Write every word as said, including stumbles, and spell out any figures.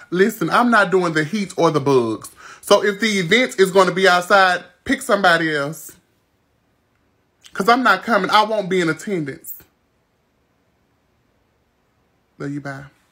Listen, I'm not doing the heat or the bugs. So if the event is going to be outside, pick somebody else. Because I'm not coming. I won't be in attendance. Love you, bye.